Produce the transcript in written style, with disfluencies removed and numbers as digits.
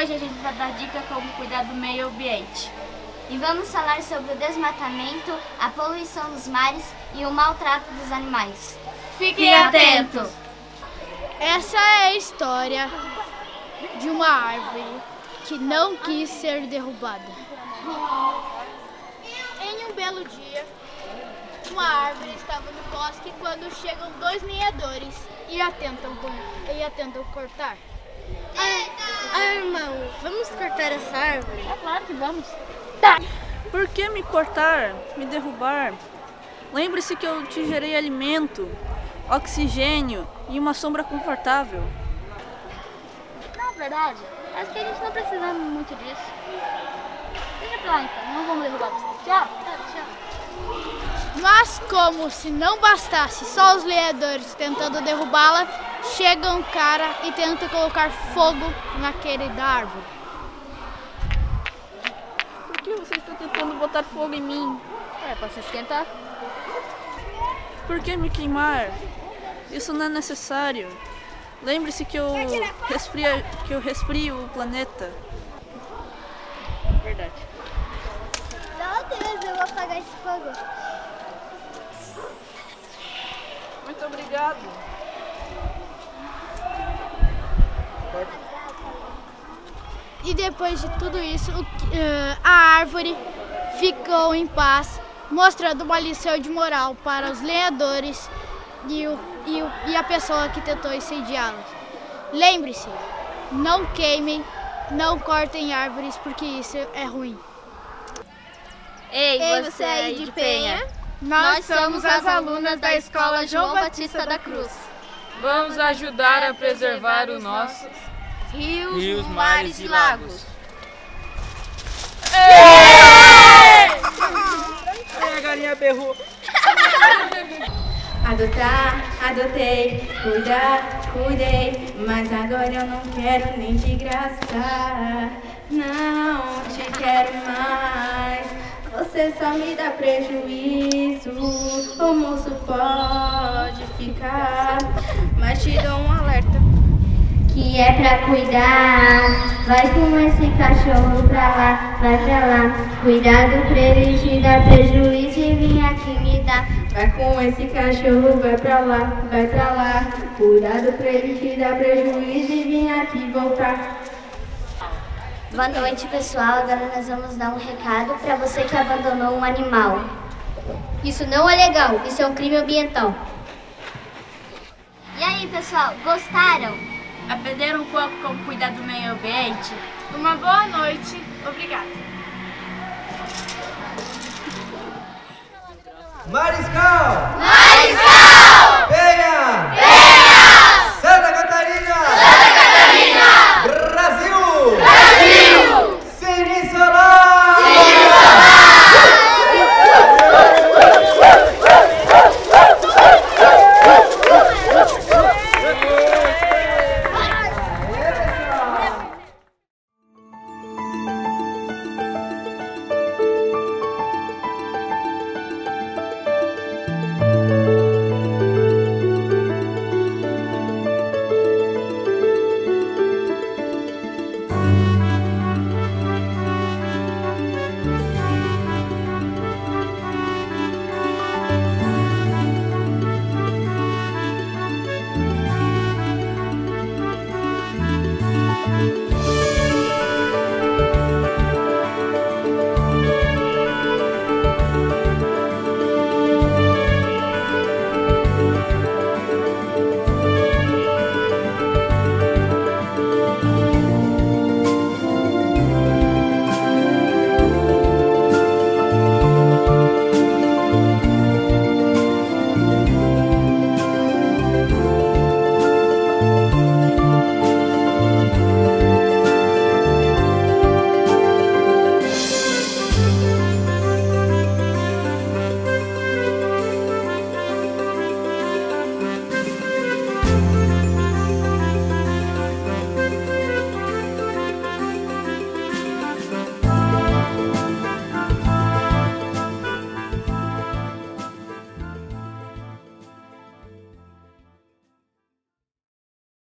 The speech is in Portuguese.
hoje a gente vai dar dica como cuidar do meio ambiente. E vamos falar sobre o desmatamento, a poluição dos mares e o maltrato dos animais. Fiquem atentos! Essa é a história de uma árvore que não quis ser derrubada. Em um belo dia, uma árvore estava no bosque quando chegam dois lenhadores e a tentam cortar. Irmão, vamos cortar essa árvore? É claro que vamos. Por que me cortar, me derrubar? Lembre-se que eu te gerei alimento, oxigênio e uma sombra confortável. Na verdade, acho que a gente não precisa muito disso. Deixa pra lá então, não vamos derrubar você. Tchau. Tchau. Mas como se não bastasse só os lenhadores tentando derrubá-la, chega um cara e tenta colocar fogo naquele da árvore. Por que você está tentando botar fogo em mim? Pra se esquentar. Por que me queimar? Isso não é necessário. Lembre-se que eu resfrio o planeta. Verdade. Não, Deus, eu vou apagar esse fogo. Muito obrigado. E depois de tudo isso, a árvore ficou em paz, mostrando uma lição de moral para os lenhadores e a pessoa que tentou incendiá-los. Lembre-se, não queimem, não cortem árvores, porque isso é ruim. Ei, você aí de Penha? Nós somos as alunas da Escola João Batista da Cruz. Vamos ajudar a preservar os nossos rios, mares e lagos. A galinha berrou. Adotar, adotei, cuidar, cuidei, mas agora eu não quero nem de graça. Não te quero mais, você só me dá prejuízo. O moço pode ficar, mas te dou um alerta. Que é pra cuidar, vai com esse cachorro pra lá, vai pra lá. Cuidado pra ele te dar prejuízo e vir aqui me dar. Vai com esse cachorro, vai pra lá, vai pra lá. Cuidado pra ele te dar prejuízo e vir aqui voltar. Boa noite, pessoal. Agora nós vamos dar um recado pra você que abandonou um animal. Isso não é legal, isso é um crime ambiental. E aí, pessoal, gostaram? Aprenderam um pouco como cuidar do meio ambiente? Uma boa noite, obrigada. Mariscal! Mariscal!